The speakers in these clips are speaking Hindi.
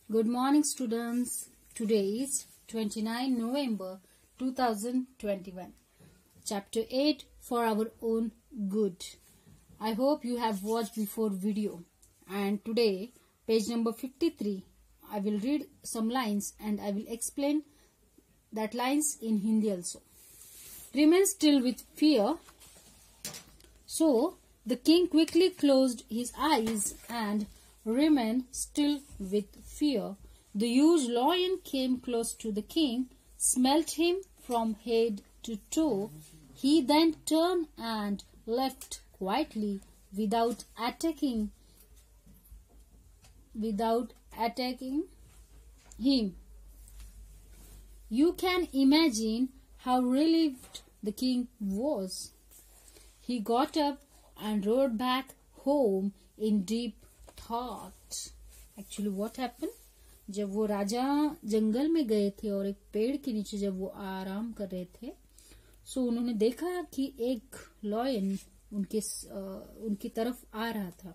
Good morning, students. Today is 29 November 2021. Chapter 8 for our own good. I hope you have watched before video. And today, page number 53, I will read some lines and I will explain that lines in Hindi also. Remain still with fear. So, the king quickly closed his eyes and remained still with fear. The huge lion came close to the king, smelt him from head to toe. He then turned and left quietly without attacking him. You can imagine how relieved the king was. He got up and rode back home in deep thought. Actually, what happened? जब वो राजा जंगल में गए थे और एक पेड़ के नीचे जब वो आराम कर रहे थे, सो उन्होंने देखा कि एक लॉयन उनकी तरफ आ रहा था।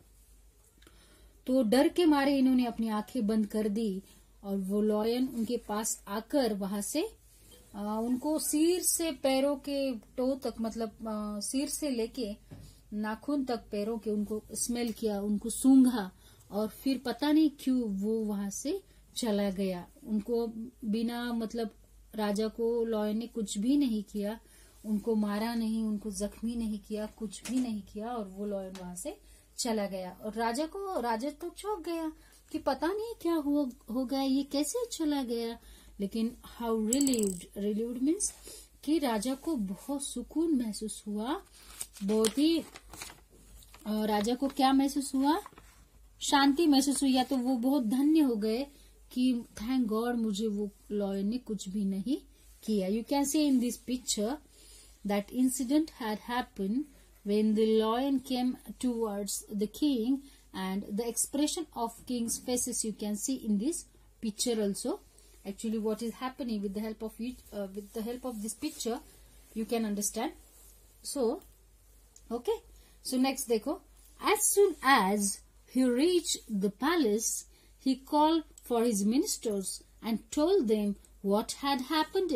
तो डर के मारे इन्होंने अपनी आंखें बंद कर दी और वो लॉयन उनके पास आकर वहां से उनको सिर से पैरों के टो तक, मतलब सिर से लेके नाखून तक पैरों के उनको स्मेल किया, उनको सूंघा और फिर पता नहीं क्यों वो वहां से चला गया। उनको बिना मतलब राजा को लॉयन ने कुछ भी नहीं किया, उनको मारा नहीं, उनको जख्मी नहीं किया, कुछ भी नहीं किया और वो लॉयन वहां से चला गया। और राजा तो चौंक गया कि पता नहीं क्या हो गया, ये कैसे चला गया। लेकिन हाउ रिलीव्ड मीन्स कि राजा को बहुत सुकून महसूस हुआ, बहुत ही राजा को क्या महसूस हुआ, शांति महसूस हुई, या तो वो बहुत धन्य हो गए कि थैंक गॉड मुझे वो लॉयन ने कुछ भी नहीं किया। You can see in this picture that incident had happened when the lion came towards the king and the expression of king's faces you can see in this picture also. Actually, what is happening with the help of this picture, you can understand. So, okay. So next, देखो. As soon as he reached the palace, he called for his ministers and told them what had happened.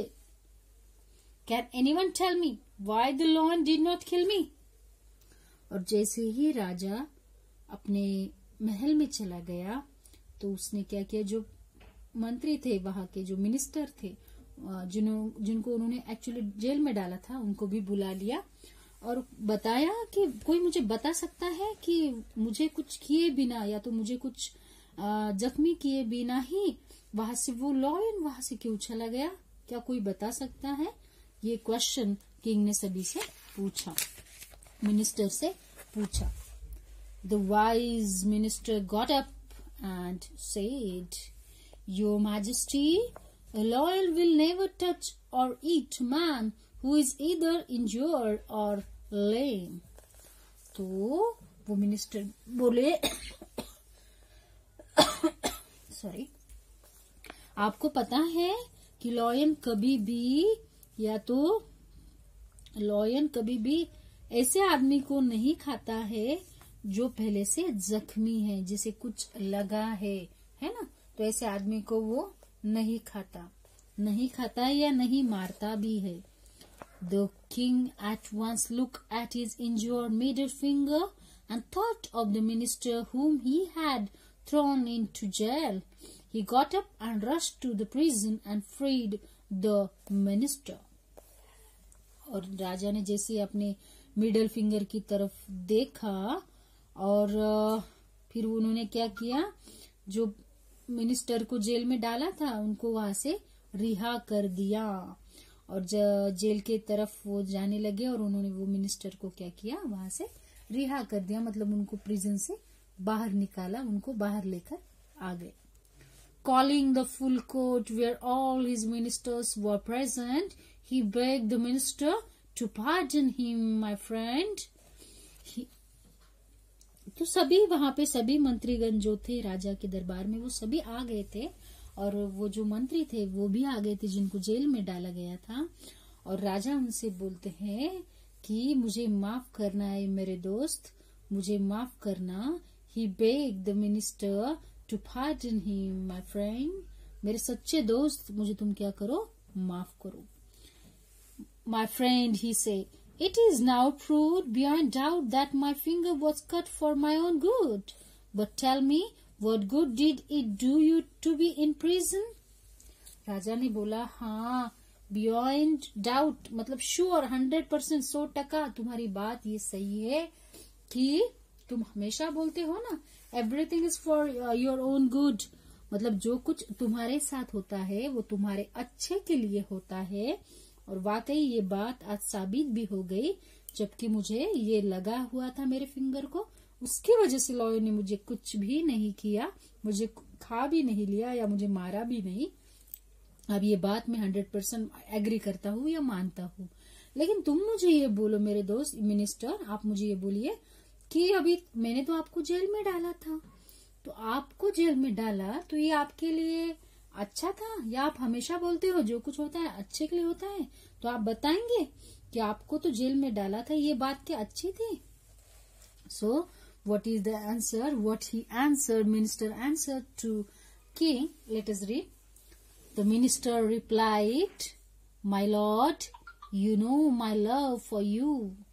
Can anyone tell me why the lion did not kill me? और जैसे ही राजा अपने महल में चला गया, तो उसने क्या किया, जो मंत्री थे वहां के, जो मिनिस्टर थे, जिनको उन्होंने एक्चुअली जेल में डाला था, उनको भी बुला लिया और बताया कि कोई मुझे बता सकता है कि मुझे कुछ किए बिना या तो मुझे कुछ जख्मी किए बिना ही वहां से वो लॉयन वहां से क्यों चला गया, क्या कोई बता सकता है? ये क्वेश्चन किंग ने सभी से पूछा, मिनिस्टर से पूछा। The wise minister got up and said, Your Majesty, a lion will never touch or eat man who is either injured or lame. तो वो मिनिस्टर बोले सॉरी, आपको पता है कि लॉयन कभी भी ऐसे आदमी को नहीं खाता है जो पहले से जख्मी है, जिसे कुछ लगा है ना, तो ऐसे आदमी को वो नहीं खाता है या नहीं मारता भी है। The king at once looked at his injured middle finger and thought of the minister whom he had thrown into jail. He got up and rushed to the prison and freed the minister. और राजा ने जैसे अपने मिडल फिंगर की तरफ देखा और फिर उन्होंने क्या किया, जो मिनिस्टर को जेल में डाला था उनको वहां से रिहा कर दिया और जेल के तरफ वो जाने लगे और उन्होंने वो मिनिस्टर को क्या किया, वहां से रिहा कर दिया, मतलब उनको प्रिजन से बाहर निकाला, उनको बाहर लेकर आ गए। Calling the full court where all his ministers were present, he begged the minister to pardon him my friend. तो सभी वहां पे सभी मंत्रीगण जो थे राजा के दरबार में, वो सभी आ गए थे और वो जो मंत्री थे वो भी आ गए थे जिनको जेल में डाला गया था। और राजा उनसे बोलते हैं कि मुझे माफ करना है मेरे दोस्त, मुझे माफ करना। He begged the minister to pardon him, my friend. मेरे सच्चे दोस्त, मुझे तुम क्या करो, माफ करो. My friend, he said, it is now proved beyond doubt that my finger was cut for my own good. But tell me, what good did it do you to be in prison? राजा ने बोला, हाँ, बियॉन्ड डाउट मतलब श्योर, 100%, 100% तुम्हारी बात ये सही है कि तुम हमेशा बोलते हो ना, everything is for your own good, मतलब जो कुछ तुम्हारे साथ होता है वो तुम्हारे अच्छे के लिए होता है. और वाकई ये बात आज साबित भी हो गई, जबकि मुझे ये लगा हुआ था मेरे फिंगर को, उसकी वजह से लॉयर ने मुझे कुछ भी नहीं किया, मुझे खा भी नहीं लिया या मुझे मारा भी नहीं. अब ये बात मैं 100% एग्री करता हूँ या मानता हूँ. लेकिन तुम मुझे ये बोलो मेरे दोस्त मिनिस्टर, आप मुझे ये बोलिए कि अभी मैंने तो आपको जेल में डाला था, तो आपको जेल में डाला तो ये आपके लिए अच्छा था, या आप हमेशा बोलते हो जो कुछ होता है अच्छे के लिए होता है? तो आप बताएंगे कि आपको तो जेल में डाला था, ये बात क्या अच्छी थी? So what is the answer? What he answered, minister answered to king. Let us read. The minister replied, "My lord, you know my love for you."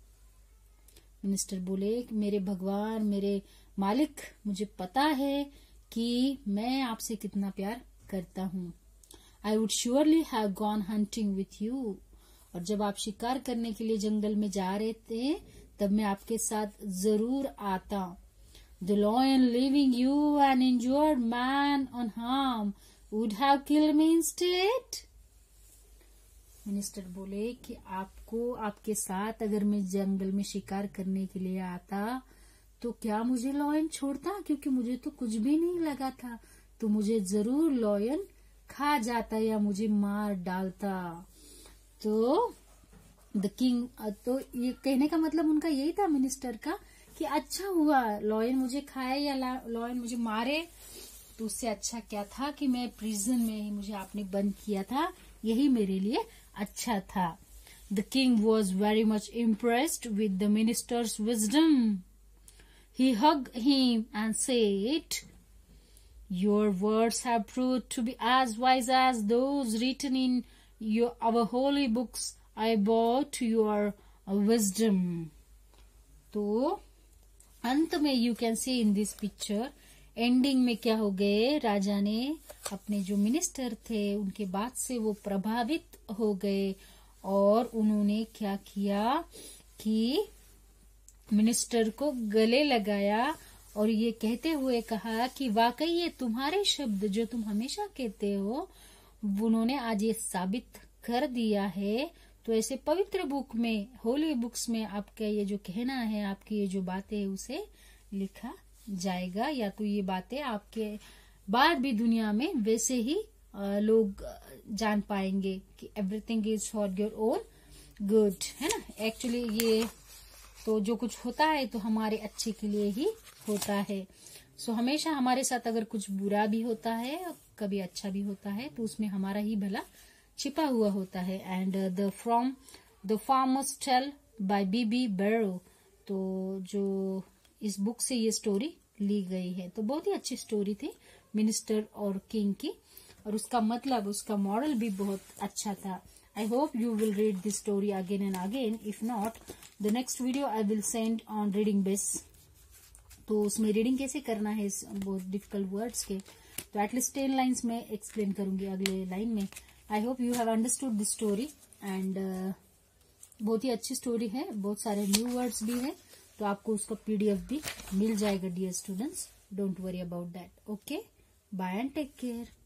Minister बोले, मेरे भगवान, मेरे मालिक, मुझे पता है कि मैं आपसे कितना प्यार करता हूँ. I would surely have gone hunting with you. और जब आप शिकार करने के लिए जंगल में जा रहे थे, तब मैं आपके साथ जरूर आता. The lion leaving you an injured man unharmed would have killed me instead. Minister बोले कि आपको, आपके साथ अगर मैं जंगल में शिकार करने के लिए आता तो क्या मुझे लॉयन छोड़ता? क्योंकि मुझे तो कुछ भी नहीं लगा था, तो मुझे जरूर लॉयन खा जाता या मुझे मार डालता. तो द किंग, तो ये कहने का मतलब उनका यही था मिनिस्टर का कि अच्छा हुआ लॉयन मुझे खाए या लॉयन मुझे मारे, तो उससे अच्छा क्या था कि मैं प्रिजन में ही मुझे आपने बंद किया था, यही मेरे लिए अच्छा था. The king was very much impressed with the minister's wisdom. He hugged him and said, your words have proved to be as wise as those written in our holy books. I bow to your wisdom. तो अंत में you can see in this picture, ending में क्या हो गए, राजा ने अपने जो मिनिस्टर थे उनके बात से वो प्रभावित हो गए और उन्होंने क्या किया कि मिनिस्टर को गले लगाया और ये कहते हुए कहा कि वाकई ये तुम्हारे शब्द जो तुम हमेशा कहते हो, उन्होंने आज ये साबित कर दिया है. तो ऐसे पवित्र बुक में, होली बुक्स में आपका ये जो कहना है, आपकी ये जो बातें है उसे लिखा जाएगा, या तो ये बातें आपके बाद भी दुनिया में वैसे ही लोग जान पाएंगे कि everything is for your own good, है ना. एक्चुअली ये तो जो कुछ होता है तो हमारे अच्छे के लिए ही होता है. सो हमेशा हमारे साथ अगर कुछ बुरा भी होता है, कभी अच्छा भी होता है, तो उसमें हमारा ही भला छिपा हुआ होता है. And the farmer's tale by B.B. Burrow. तो जो इस बुक से ये स्टोरी ली गई है, तो बहुत ही अच्छी स्टोरी थी मिनिस्टर और किंग की, और उसका मतलब, उसका मॉरल भी बहुत अच्छा था. I hope you will read this story again and again. If not, the next video I will send on reading base. तो उसमें रीडिंग कैसे करना है इस बहुत डिफिकल्ट वर्ड्स के, तो एटलीस्ट 10 लाइन्स में एक्सप्लेन करूंगी अगले लाइन में. I hope you have understood this story. And बहुत ही अच्छी स्टोरी है, बहुत सारे न्यू वर्ड्स भी है, तो आपको उसका PDF भी मिल जाएगा dear students. Don't worry about that. Okay, bye and take care.